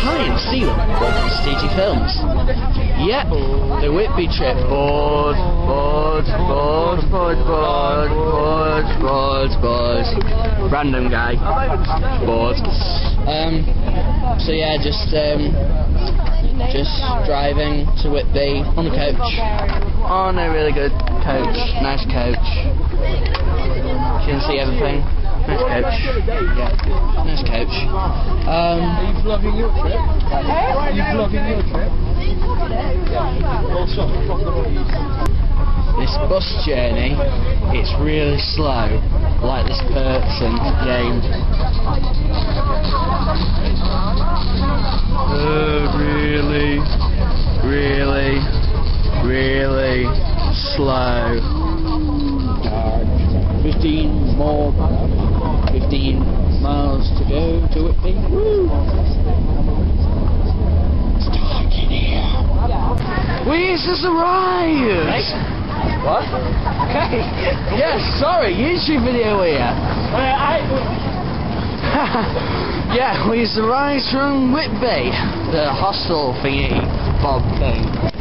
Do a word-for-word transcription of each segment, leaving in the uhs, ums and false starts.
Italian stealing from C T Films. Yep, the Whitby trip. Bored, bored, bored, bored, bored, bored, bored, bored. Random guy. Bored. Um, so yeah, just um, just driving to Whitby on the coach. On a really good coach, nice coach. You can see everything. Nice coach. Yeah, nice coach. Um, Are you vlogging your trip? Are you vlogging your trip? This bus journey, it's really slow, like this person game. Uh, really, really, really slow. Fifteen more, fifteen miles to go to Whitby. Woo! It's dark in here. We just arrived. Hey. What? Okay. Yes, sorry, YouTube video here. Yeah, we arrived from Whitby, the hostel thingy, Bob thing.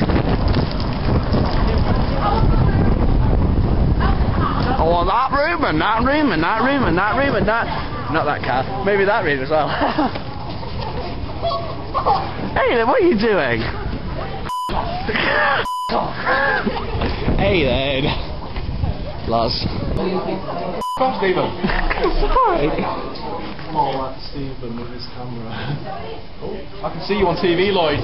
I want that room and that room and that room and that room and that. Not that car. Maybe that room as well. Hey, what are you doing? Hey then, Loz. Come on, Stephen. Hi. Oh, that's Stephen with his camera. I can see you on T V, Lloyd.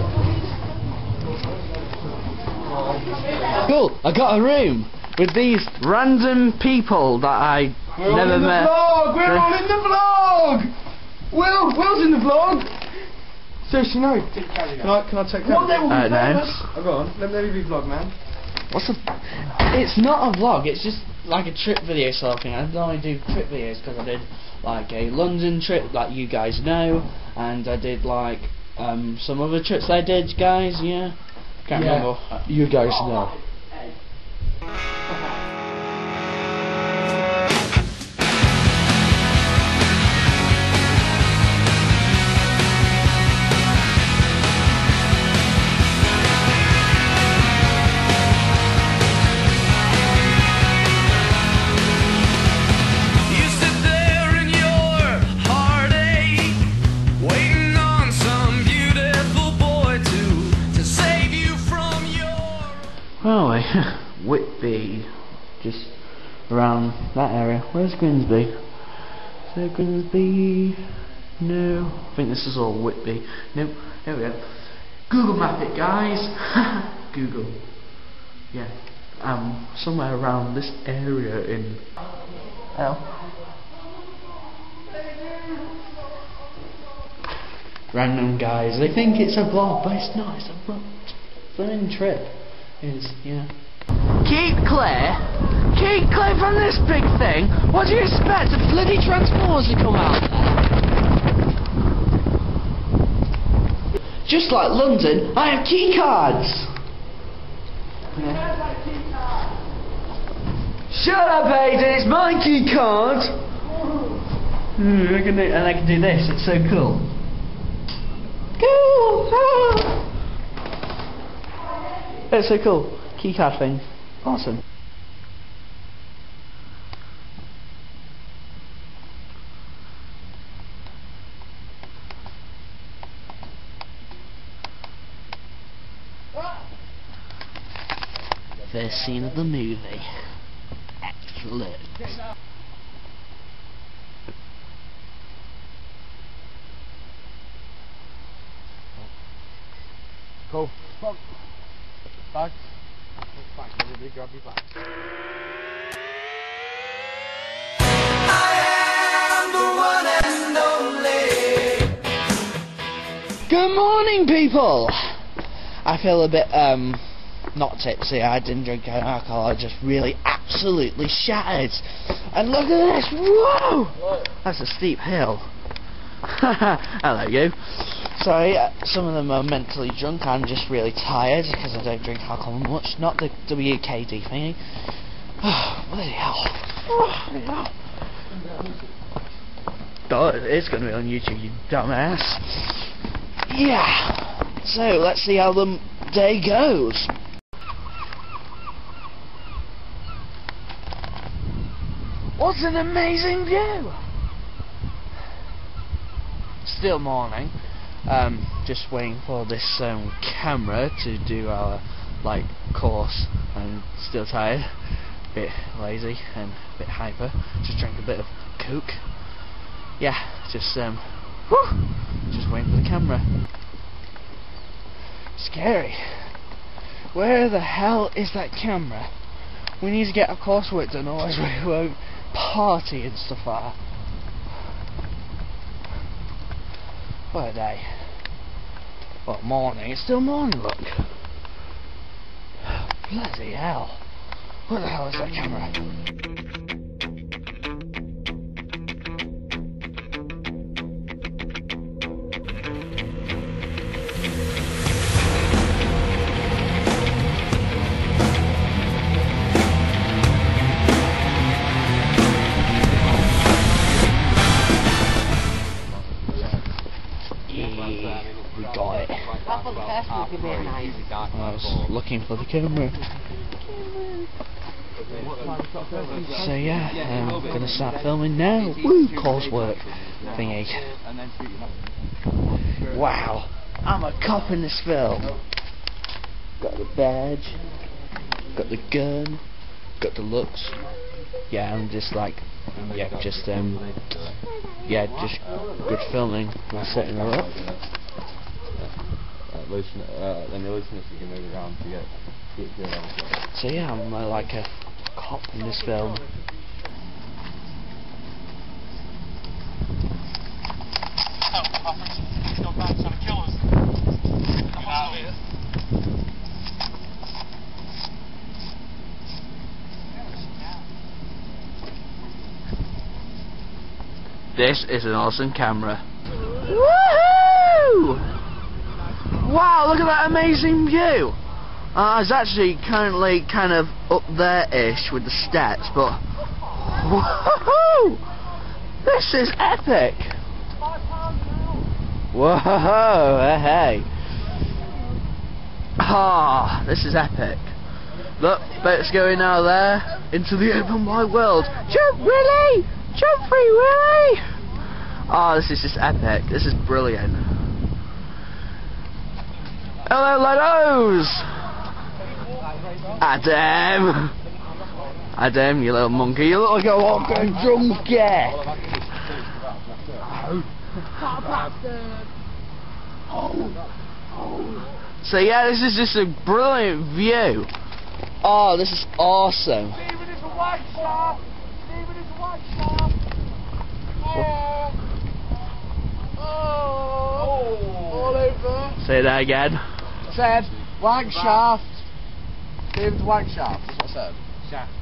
Cool, I got a room with these random people that I We're never all in met. the vlog! We're all in the vlog! Will! Will's in the vlog! Seriously, no. Can I, can I take that? Uh, no. Oh, go on. Let, let me be vlog, man. What's the... It's not a vlog, it's just like a trip video sort of thing. I only do trip videos because I did like a London trip that you guys know, and I did like um, some other trips I did, guys, yeah. Can't Yeah. remember. You guys know. Well, we Whitby, just around that area. Where's Grimsby? Is there Grimsby? No, I think this is all Whitby. No, there we go. Google map it, guys. Google. Yeah, um, somewhere around this area in. Hell. Random guys. They think it's a vlog, but it's not. It's a vlog. Fun trip. Is yeah. Keep clear, keep clear from this big thing. What do you expect? A bloody Transformers to come out there? Just like London, I have key cards. Yeah. Shut up, Aiden! It's my key card. Hmm, I can do, and I can do this. It's so cool. Cool. Ah. It's so cool. Keycard thing. Awesome. First scene of the movie. Excellent. Go. Go. Bags. Bags. Everybody grab your bags. I am the one and only. Good morning, people. I feel a bit um not tipsy. I didn't drink any alcohol. I just really absolutely shattered. And look at this. Whoa! That's a steep hill. Hello, you. Sorry, uh, some of them are mentally drunk. I'm just really tired because I don't drink alcohol much. Not the W K D thingy. Oh, bloody hell. Oh, bloody hell. Oh, it's going to be on YouTube, you dumbass. yeah, so let's see how the day goes. What an amazing view! Still morning. Um, just waiting for this um, camera to do our like course. I'm still tired, a bit lazy and a bit hyper. Just drank a bit of Coke. Yeah, just um, whew, just waiting for the camera. Scary. Where the hell is that camera? We need to get our coursework done, otherwise we won't party and stuff like that. What a day. What, morning? It's still morning, look. Bloody hell. What the hell is that camera? We got it. I was looking for the camera. So yeah, I'm um, gonna start filming now. Woo! Coursework thingy. Wow, I'm a cop in this film. Got the badge, got the gun, got the looks. Yeah, I'm just like, yeah, just um, yeah, just good filming. I'm setting her up. Uh, loosen it, uh, then you loosen it so you can move it around to get, get good on it. So yeah, I'm uh, like a cop in this film. This is an awesome camera. Woohoo! Wow, look at that amazing view! Uh, it's actually currently kind of up there-ish with the steps, but woohoo! This is epic! Whoa, hey! Ah, this is epic. Look, boat's going now there into the open wide world. Jump, Willie! Jump free, Willie! Oh, this is just epic. This is brilliant. Hello, laddos! Adam! Adam, you little monkey. You look like a walking junkie! So yeah, this is just a brilliant view. Oh, this is awesome. Stephen is a white shark! Stephen is a white shark! Oh! Oh! All over. Say that again. Said, white shaft. Stephen's white shaft, that's what I said. Shaft.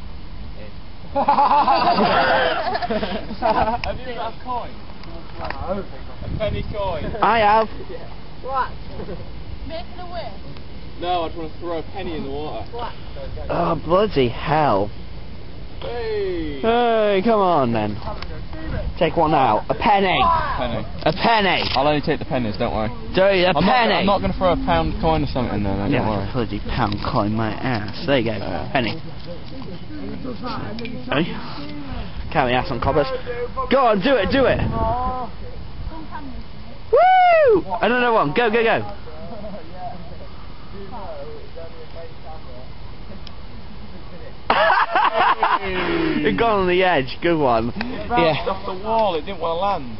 Have you got a coin? No. A penny coin? I have. What? Making a wish? No, I just want to throw a penny in the water. What? Oh, bloody hell. Hey! Hey, come on then. Take one out. A penny. Penny. A penny. I'll only take the pennies, don't worry. Don't you? A I'm penny. Not, I'm not going to throw a pound coin or something in there, no, Yeah, don't like worry. a bloody pound coin my ass. There you go. Uh, penny. Hey? Count the ass on coppers. Go on, do it, do it. Woo! Another one. Go, go, go. It got on the edge. Good one. It bounced off the wall, it didn't want to land.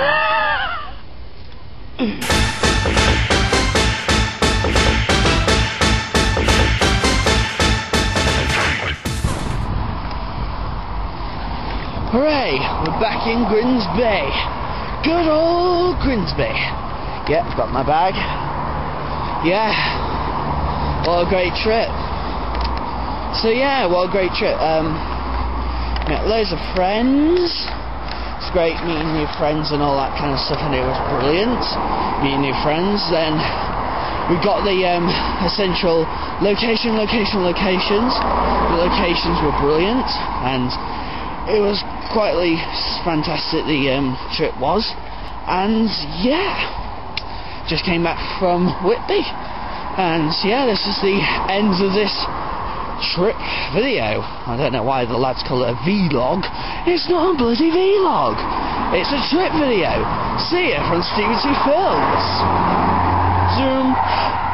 Hooray! We're back in Grimsby. Good old Grimsby. Yep, got my bag. Yeah. What a great trip. So yeah, what a great trip. Um, met loads of friends. It's great meeting new friends and all that kind of stuff, and it was brilliant meeting new friends. Then we got the um, essential location, location, locations. The locations were brilliant, and it was quietly fantastic. The um, trip was, and yeah. just came back from Whitby, and yeah, this is the end of this trip video. I don't know why the lads call it a vlog. It's not a bloody vlog. It's a trip video. See ya from Stevie T Films. Zoom.